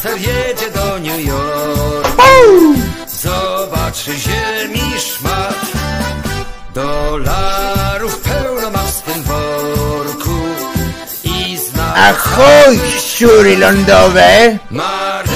spacer jedzie do New York. Zobaczy ziemi szmat, dolarów pełno ma w swym worku i zna... Ahoj, szczury lądowe! Marzy